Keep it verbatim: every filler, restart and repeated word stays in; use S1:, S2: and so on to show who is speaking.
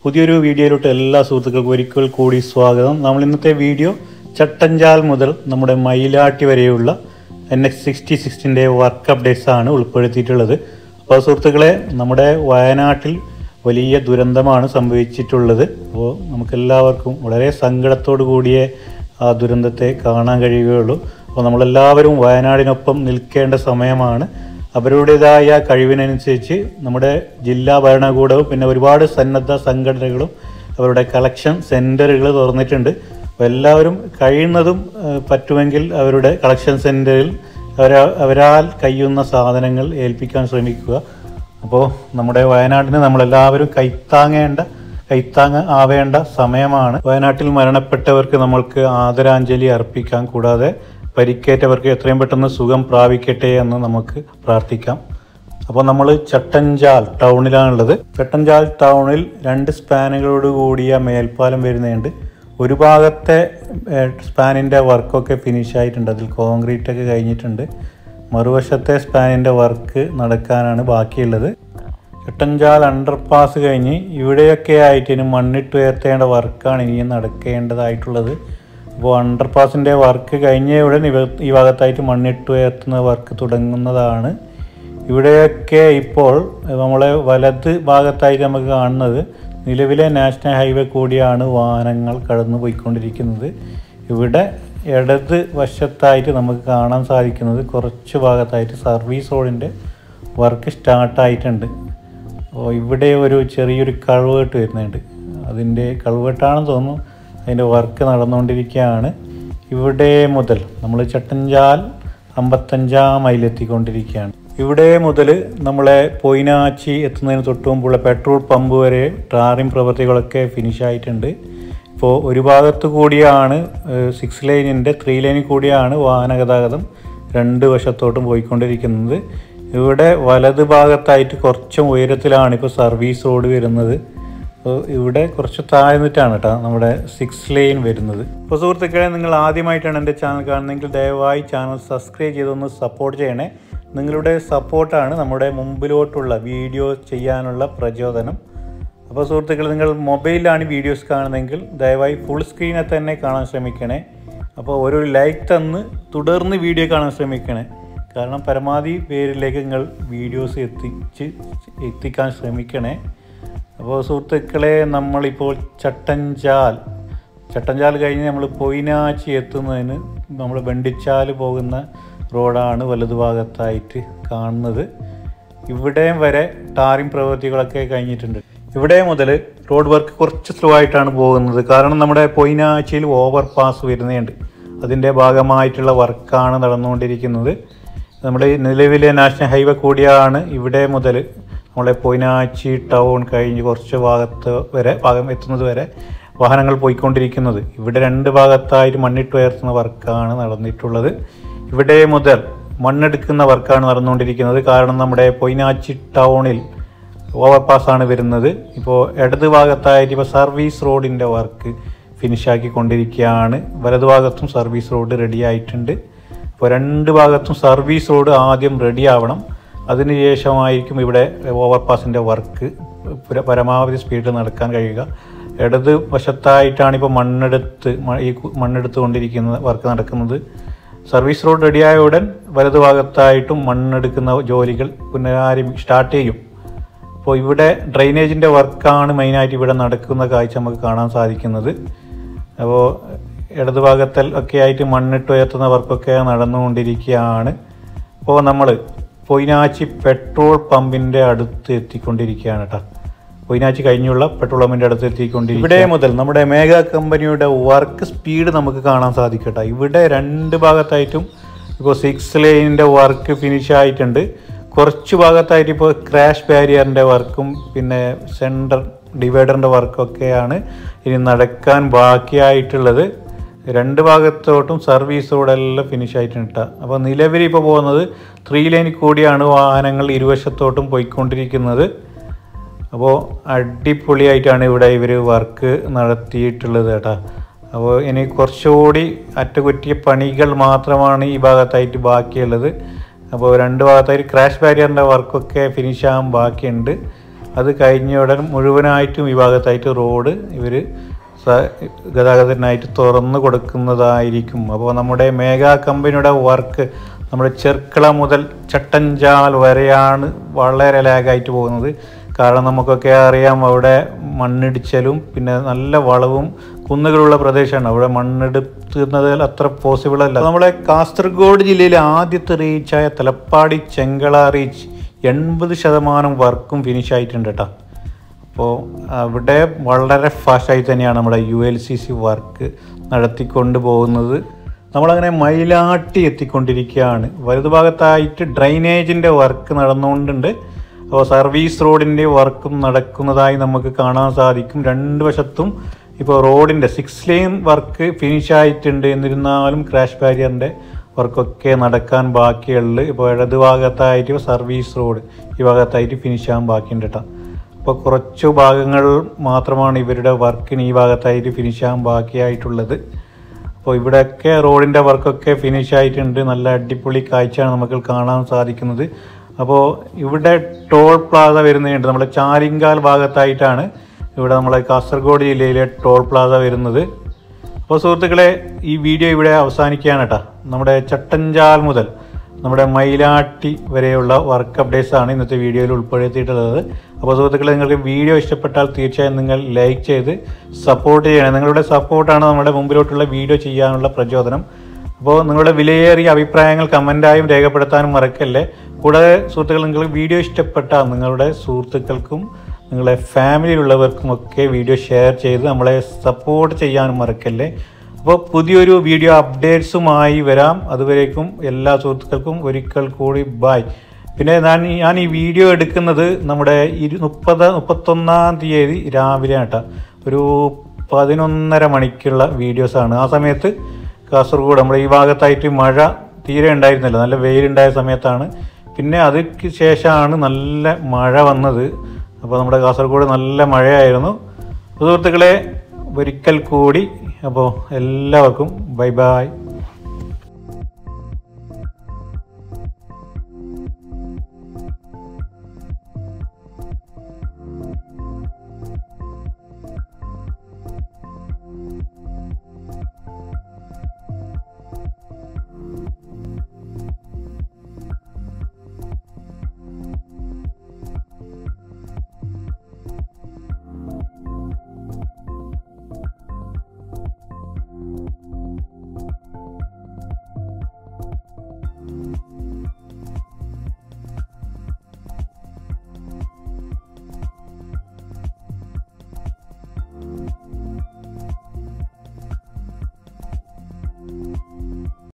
S1: പുതിയൊരു വീഡിയോയിലോട്ട് എല്ലാ സുഹൃത്തുക്കൾക്കും ഒരിക്കൽ കൂടി സ്വാഗതം. നമ്മൾ ഇന്നത്തെ വീഡിയോ ചട്ടഞ്ചാൽ മുതൽ നമ്മുടെ മയിലാട്ടി വരെയുള്ള എൻ എക്സ് സിക്സ്റ്റി സിക്സിൻ്റെ വർക്ക് അപ്ഡേറ്റ്സ് ആണ് ഉൾപ്പെടുത്തിയിട്ടുള്ളത്. അപ്പോൾ സുഹൃത്തുക്കളെ, നമ്മുടെ വയനാട്ടിൽ വലിയ ദുരന്തമാണ് സംഭവിച്ചിട്ടുള്ളത്. അപ്പോൾ നമുക്കെല്ലാവർക്കും വളരെ സങ്കടത്തോടു കൂടിയ ആ ദുരന്തത്തെ കാണാൻ കഴിയുകയുള്ളൂ. അപ്പോൾ നമ്മളെല്ലാവരും വയനാടിനൊപ്പം നിൽക്കേണ്ട സമയമാണ്. അവരുടേതായ കഴിവിനനുസരിച്ച് നമ്മുടെ ജില്ലാ ഭരണകൂടവും പിന്നെ ഒരുപാട് സന്നദ്ധ സംഘടനകളും അവരുടെ കളക്ഷൻ സെൻറ്ററുകൾ തുറന്നിട്ടുണ്ട്. അപ്പോൾ എല്ലാവരും കഴിയുന്നതും പറ്റുമെങ്കിൽ അവരുടെ കളക്ഷൻ സെൻറ്ററിൽ അവരാ അവരാൽ കഴിയുന്ന സാധനങ്ങൾ ഏൽപ്പിക്കാൻ ശ്രമിക്കുക. അപ്പോൾ നമ്മുടെ വയനാടിന് നമ്മളെല്ലാവരും കൈത്താങ്ങേണ്ട കൈത്താങ്ങ ആവേണ്ട സമയമാണ്. വയനാട്ടിൽ മരണപ്പെട്ടവർക്ക് നമ്മൾക്ക് ആദരാഞ്ജലി അർപ്പിക്കാം. കൂടാതെ പരിക്കേറ്റവർക്ക് എത്രയും പെട്ടെന്ന് സുഖം പ്രാപിക്കട്ടെ എന്ന് നമുക്ക് പ്രാർത്ഥിക്കാം. അപ്പോൾ നമ്മൾ ചട്ടഞ്ചാൽ ടൗണിലാണുള്ളത്. ചട്ടഞ്ചാൽ ടൗണിൽ രണ്ട് സ്പാനുകളോട് കൂടിയ മേൽപ്പാലം വരുന്നുണ്ട്. ഒരു ഭാഗത്തെ സ്പാനിൻ്റെ വർക്കൊക്കെ ഫിനിഷ് ആയിട്ടുണ്ട്, അതിൽ കോൺക്രീറ്റ് ഒക്കെ കഴിഞ്ഞിട്ടുണ്ട്. മറുവശത്തെ സ്പാനിൻ്റെ വർക്ക് നടക്കാനാണ് ബാക്കിയുള്ളത്. ചട്ടഞ്ചാൽ അണ്ടർപാസ് കഴിഞ്ഞ് ഇവിടെയൊക്കെ ആയിട്ട് ഇനി മണ്ണിട്ട് ഉയർത്തേണ്ട വർക്കാണ് ഇനിയും നടക്കേണ്ടതായിട്ടുള്ളത്. അപ്പോൾ അണ്ടർപാസിൻ്റെ വർക്ക് കഴിഞ്ഞ ഉടൻ ഇവ ഈ ഭാഗത്തായിട്ട് മണ്ണിട്ട് ഉയർത്തുന്ന വർക്ക് തുടങ്ങുന്നതാണ്. ഇവിടെയൊക്കെ ഇപ്പോൾ നമ്മളെ വലത് ഭാഗത്തായിട്ട് നമുക്ക് കാണുന്നത് നിലവിലെ നാഷണൽ ഹൈവേ കൂടിയാണ് വാഹനങ്ങൾ കടന്നു പോയിക്കൊണ്ടിരിക്കുന്നത്. ഇവിടെ ഇടത് വശത്തായിട്ട് നമുക്ക് കാണാൻ സാധിക്കുന്നത് കുറച്ച് ഭാഗത്തായിട്ട് സർവീസ് റോഡിൻ്റെ വർക്ക് സ്റ്റാർട്ടായിട്ടുണ്ട്. അപ്പോൾ ഇവിടെ ഒരു ചെറിയൊരു കൾവേർട്ട് വരുന്നുണ്ട്, അതിൻ്റെ കൾവേർട്ടാണെന്ന് തോന്നുന്നു. അതിൻ്റെ വർക്ക് നടന്നുകൊണ്ടിരിക്കുകയാണ്. ഇവിടെ മുതൽ നമ്മൾ ചട്ടഞ്ചാൽ അമ്പത്തഞ്ചാം മൈലെത്തിക്കൊണ്ടിരിക്കുകയാണ്. ഇവിടെ മുതൽ നമ്മളെ പൊയിനാച്ചി എത്തുന്നതിന് തൊട്ട് മുമ്പുള്ള പെട്രോൾ പമ്പ് വരെ ടാറിംഗ് പ്രവൃത്തികളൊക്കെ ഫിനിഷായിട്ടുണ്ട്. ഇപ്പോൾ ഒരു ഭാഗത്ത് കൂടിയാണ് സിക്സ് ലൈനിൻ്റെ ത്രീ ലൈനിൽ കൂടിയാണ് വാഹന ഗതാഗതം രണ്ട് വശത്തോട്ടും പോയിക്കൊണ്ടിരിക്കുന്നത്. ഇവിടെ വലത് ഭാഗത്തായിട്ട് കുറച്ചും ഉയരത്തിലാണ് ഇപ്പോൾ സർവീസ് റോഡ് വരുന്നത്. അപ്പോൾ ഇവിടെ കുറച്ച് താഴ്ന്നിട്ടാണ് കേട്ടോ നമ്മുടെ സിക്സ് ലൈൻ വരുന്നത്. അപ്പോൾ സുഹൃത്തുക്കളെ, നിങ്ങൾ ആദ്യമായിട്ടാണ് എൻ്റെ ചാനൽ കാണുന്നതെങ്കിൽ ദയവായി ചാനൽ സബ്സ്ക്രൈബ് ചെയ്തൊന്ന് സപ്പോർട്ട് ചെയ്യണേ. നിങ്ങളുടെ സപ്പോർട്ടാണ് നമ്മുടെ മുമ്പിലോട്ടുള്ള വീഡിയോ ചെയ്യാനുള്ള പ്രചോദനം. അപ്പോൾ സുഹൃത്തുക്കൾ, നിങ്ങൾ മൊബൈലിലാണ് വീഡിയോസ് കാണുന്നതെങ്കിൽ ദയവായി ഫുൾ സ്ക്രീനിൽ തന്നെ കാണാൻ ശ്രമിക്കണേ. അപ്പോൾ ഒരു ലൈക്ക് തന്ന് തുടർന്ന് വീഡിയോ കാണാൻ ശ്രമിക്കണേ. കാരണം പരമാവധി പേരിലേക്ക് നിങ്ങൾ വീഡിയോസ് എത്തിച്ച് എത്തിക്കാൻ ശ്രമിക്കണേ. അപ്പോൾ സുഹൃത്തുക്കളെ, നമ്മളിപ്പോൾ ചട്ടഞ്ചാൽ ചട്ടഞ്ചാൽ കഴിഞ്ഞ് നമ്മൾ പൊയിനാച്ചി എത്തുന്നതിന് നമ്മൾ വെണ്ടിച്ചാൽ പോകുന്ന റോഡാണ് വലതുഭാഗത്തായിട്ട് കാണുന്നത്. ഇവിടെയും വരെ ടാറിംഗ് പ്രവൃത്തികളൊക്കെ കഴിഞ്ഞിട്ടുണ്ട്. ഇവിടെ മുതൽ റോഡ് വർക്ക് കുറച്ച് സ്ലോ ആയിട്ടാണ് പോകുന്നത്. കാരണം നമ്മുടെ പൊയിനാച്ചിയിൽ ഓവർ പാസ് വരുന്നുണ്ട്, അതിൻ്റെ ഭാഗമായിട്ടുള്ള വർക്കാണ് നടന്നുകൊണ്ടിരിക്കുന്നത്. നമ്മുടെ നിലവിലെ നാഷണൽ ഹൈവേ കൂടിയാണ് ഇവിടെ മുതൽ നമ്മളെ പൊയിനാച്ചി ടൗൺ കഴിഞ്ഞ് കുറച്ച് ഭാഗത്ത് വരെ ഭാഗം എത്തുന്നത് വരെ വാഹനങ്ങൾ പോയിക്കൊണ്ടിരിക്കുന്നത്. ഇവിടെ രണ്ട് ഭാഗത്തായിട്ട് മണ്ണിട്ട് ഉയർത്തുന്ന വർക്കാണ് നടന്നിട്ടുള്ളത്. ഇവിടെ മുതൽ മണ്ണെടുക്കുന്ന വർക്കാണ് നടന്നുകൊണ്ടിരിക്കുന്നത്. കാരണം നമ്മുടെ പൊയിനാച്ചി ടൗണിൽ ഓവർപാസ്സാണ് വരുന്നത്. ഇപ്പോൾ ഇടത് ഭാഗത്തായിട്ട് ഇപ്പോൾ സർവീസ് റോഡിൻ്റെ വർക്ക് ഫിനിഷാക്കിക്കൊണ്ടിരിക്കുകയാണ്. വലതുഭാഗത്തും സർവീസ് റോഡ് റെഡി ആയിട്ടുണ്ട്. ഇപ്പോൾ രണ്ട് ഭാഗത്തും സർവീസ് റോഡ് ആദ്യം റെഡി ആവണം, അതിനുശേഷമായിരിക്കും ഇവിടെ ഓവർപാസിൻ്റെ വർക്ക് പരമാവധി സ്പീഡിൽ നടക്കാൻ കഴിയുക. ഇടത് വശത്തായിട്ടാണ് ഇപ്പോൾ മണ്ണെടുത്ത് ഈ മണ്ണെടുത്ത് കൊണ്ടിരിക്കുന്ന വർക്ക് നടക്കുന്നത്. സർവീസ് റോഡ് റെഡിയായ ഉടൻ വലതു ഭാഗത്തായിട്ടും മണ്ണെടുക്കുന്ന ജോലികൾ പുനരാരംഭി സ്റ്റാർട്ട് ചെയ്യും. അപ്പോൾ ഇവിടെ ഡ്രെയിനേജിൻ്റെ വർക്കാണ് മെയിനായിട്ട് ഇവിടെ നടക്കുന്ന കാഴ്ച നമുക്ക് കാണാൻ സാധിക്കുന്നത്. അപ്പോൾ ഇടതു ഭാഗത്തിൽ ഒക്കെ ആയിട്ട് മണ്ണിട്ട് ഉയർത്തുന്ന വർക്കൊക്കെ നടന്നുകൊണ്ടിരിക്കുകയാണ്. അപ്പോൾ നമ്മൾ പൊയിനാച്ചി പെട്രോൾ പമ്പിൻ്റെ അടുത്ത് എത്തിക്കൊണ്ടിരിക്കുകയാണ് കേട്ടോ. പൊയിനാച്ചി കഴിഞ്ഞുള്ള പെട്രോൾ പമ്പിൻ്റെ അടുത്ത് എത്തിക്കൊണ്ടിരിക്കും. ഇവിടെ മുതൽ നമ്മുടെ മേഘ കമ്പനിയുടെ വർക്ക് സ്പീഡ് നമുക്ക് കാണാൻ സാധിക്കും കേട്ടോ. ഇവിടെ രണ്ട് ഭാഗത്തായിട്ടും ഇപ്പോൾ സിക്സ് ലൈനിൻ്റെ വർക്ക് ഫിനിഷ് ആയിട്ടുണ്ട്. കുറച്ച് ഭാഗത്തായിട്ട് ഇപ്പോൾ ക്രാഷ് ബാരിയറിൻ്റെ വർക്കും പിന്നെ സെൻറ്റർ ഡിവൈഡറിൻ്റെ വർക്കൊക്കെയാണ് ഇനി നടക്കാൻ ബാക്കിയായിട്ടുള്ളത്. രണ്ട് ഭാഗത്തോട്ടും സർവീസ് റോഡെല്ലാം ഫിനിഷ് ആയിട്ടുണ്ട് കേട്ടോ. അപ്പോൾ നിലവിൽ ഇപ്പോൾ പോകുന്നത് ത്രീ ലൈനിൽ കൂടിയാണ് വാഹനങ്ങൾ ഇരുവശത്തോട്ടും പോയിക്കൊണ്ടിരിക്കുന്നത്. അപ്പോൾ അടിപൊളിയായിട്ടാണ് ഇവിടെ ഇവർ വർക്ക് നടത്തിയിട്ടുള്ളത് കേട്ടോ. അപ്പോൾ ഇനി കുറച്ചുകൂടി അറ്റകുറ്റിയ പണികൾ മാത്രമാണ് ഈ ഭാഗത്തായിട്ട് ബാക്കിയുള്ളത്. അപ്പോൾ രണ്ട് ഭാഗത്തായിട്ട് ക്രാഷ് ബാരിയറിൻ്റെ വർക്കൊക്കെ ഫിനിഷ് ആകാൻ ബാക്കിയുണ്ട്. അത് കഴിഞ്ഞ ഉടൻ മുഴുവനായിട്ടും ഈ ഭാഗത്തായിട്ട് റോഡ് ഇവർ ഗതാഗതത്തിനായിട്ട് തുറന്നു കൊടുക്കുന്നതായിരിക്കും. അപ്പോൾ നമ്മുടെ മേഘാ കമ്പനിയുടെ വർക്ക് നമ്മുടെ ചെർക്കള മുതൽ ചട്ടഞ്ചാൽ വരെയാണ് വളരെ ലാഗായിട്ട് പോകുന്നത്. കാരണം നമുക്കൊക്കെ അറിയാം, അവിടെ മണ്ണിടിച്ചലും പിന്നെ നല്ല വളവും കുന്നുകളുള്ള പ്രദേശമാണ്. അവിടെ മണ്ണെടുത്തുന്നത് അത്ര പോസിബിൾ അല്ല. നമ്മളെ കാസർഗോഡ് ജില്ലയിലെ ആദ്യത്തെ റീച്ചായ തലപ്പാടി ചെങ്കള റീച്ച് എൺപത് ശതമാനം വർക്കും ഫിനിഷ് ആയിട്ടുണ്ട് കേട്ടോ. അപ്പോൾ അവിടെ വളരെ ഫാസ്റ്റായി തന്നെയാണ് നമ്മുടെ U L C C work നടത്തിക്കൊണ്ട് പോകുന്നത്. നമ്മളങ്ങനെ മയിലാട്ടി എത്തിക്കൊണ്ടിരിക്കുകയാണ്. വലതുഭാഗത്തായിട്ട് ഡ്രൈനേജിൻ്റെ വർക്ക് നടന്നുകൊണ്ടുണ്ട്. അപ്പോൾ സർവീസ് റോഡിൻ്റെ വർക്കും നടക്കുന്നതായി നമുക്ക് കാണാൻ സാധിക്കും. രണ്ട് വശത്തും ഇപ്പോൾ റോഡിൻ്റെ സിക്സ് ലെയിൻ വർക്ക് ഫിനിഷ് ആയിട്ടുണ്ട്. എന്നിരുന്നാലും ക്രാഷ് ബാരിയറിൻ്റെ വർക്കൊക്കെ നടക്കാൻ ബാക്കിയുള്ളു. ഇപ്പോൾ ഇടതുഭാഗത്തായിട്ട് സർവീസ് റോഡ് ഈ ഭാഗത്തായിട്ട് ഫിനിഷ് ആകാൻ ബാക്കിയുണ്ട് കേട്ടോ. അപ്പോൾ കുറച്ചു ഭാഗങ്ങൾ മാത്രമാണ് ഇവരുടെ വർക്കിന് ഈ ഭാഗത്തായിട്ട് ഫിനിഷ് ആകാൻ ബാക്കിയായിട്ടുള്ളത്. അപ്പോൾ ഇവിടെയൊക്കെ റോഡിൻ്റെ വർക്കൊക്കെ ഫിനിഷ് ആയിട്ടുണ്ട്. നല്ല അടിപൊളി കാഴ്ചയാണ് നമുക്ക് കാണാൻ സാധിക്കുന്നത്. അപ്പോൾ ഇവിടെ ടോൾ പ്ലാസ വരുന്നുണ്ട്. നമ്മുടെ ചാലിങ്കാൽ ഭാഗത്തായിട്ടാണ് ഇവിടെ നമ്മളെ കാസർഗോഡ് ജില്ലയിലെ ടോൾ പ്ലാസ വരുന്നത്. അപ്പോൾ സുഹൃത്തുക്കളെ, ഈ വീഡിയോ ഇവിടെ അവസാനിക്കുകയാണ് കേട്ടോ. നമ്മുടെ ചട്ടഞ്ചാൽ മുതൽ നമ്മുടെ മയിലാട്ടി വരെയുള്ള വർക്ക് അപ്ഡേറ്റ്സ് ആണ് ഇന്നത്തെ വീഡിയോയിൽ ഉൾപ്പെടുത്തിയിട്ടുള്ളത്. അപ്പോൾ സുഹൃത്തുക്കളെ, നിങ്ങൾക്ക് വീഡിയോ ഇഷ്ടപ്പെട്ടാൽ തീർച്ചയായും നിങ്ങൾ ലൈക്ക് ചെയ്ത് സപ്പോർട്ട് ചെയ്യണം. നിങ്ങളുടെ സപ്പോർട്ടാണ് നമ്മുടെ മുമ്പിലോട്ടുള്ള വീഡിയോ ചെയ്യാനുള്ള പ്രചോദനം. അപ്പോൾ നിങ്ങളുടെ വിലയേറിയ അഭിപ്രായങ്ങൾ കമൻറ്റായും രേഖപ്പെടുത്താനും മറക്കല്ലേ. കൂടാതെ സുഹൃത്തുക്കൾ, നിങ്ങൾക്ക് വീഡിയോ ഇഷ്ടപ്പെട്ടാൽ നിങ്ങളുടെ സുഹൃത്തുക്കൾക്കും നിങ്ങളെ ഫാമിലിയിലുള്ളവർക്കും ഒക്കെ വീഡിയോ ഷെയർ ചെയ്ത് നമ്മളെ സപ്പോർട്ട് ചെയ്യാനും മറക്കല്ലേ. അപ്പോൾ പുതിയൊരു വീഡിയോ അപ്ഡേറ്റ്സുമായി വരാം. അതുവരേക്കും എല്ലാ സുഹൃത്തുക്കൾക്കും ഒരിക്കൽ കൂടി ബായ്. പിന്നെ ഞാൻ ഞാൻ ഈ വീഡിയോ എടുക്കുന്നത് നമ്മുടെ ഇരു മുപ്പത് മുപ്പത്തൊന്നാം തീയതി രാവിലെ ആട്ടോ. ഒരു പതിനൊന്നര മണിക്കുള്ള വീഡിയോസാണ്. ആ സമയത്ത് കാസർഗോഡ് നമ്മുടെ ഈ ഭാഗത്തായിട്ട് മഴ തീരെ ഉണ്ടായിരുന്നില്ല. നല്ല വെയിലുണ്ടായ സമയത്താണ്. പിന്നെ അതിന് ശേഷമാണ് നല്ല മഴ വന്നത്. അപ്പോൾ നമ്മുടെ കാസർഗോഡ് നല്ല മഴയായിരുന്നു. സുഹൃത്തുക്കളെ, ഒരിക്കൽ കൂടി അപ്പോൾ എല്ലാവർക്കും ബൈ ബൈ.